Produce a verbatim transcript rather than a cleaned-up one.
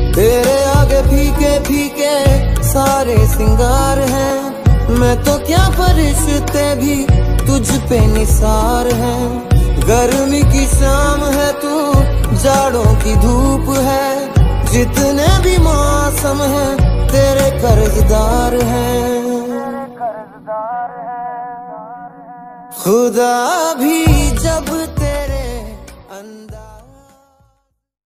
तेरे आगे फीके फीके सारे सिंगार हैं। मैं तो क्या फरिश्ते भी तुझ पे निसार हैं। गर्मी की शाम है तू, जाड़ों की धूप है। जितने भी मौसम हैं तेरे कर्जदार हैं। खुदा भी जब तेरे अंदर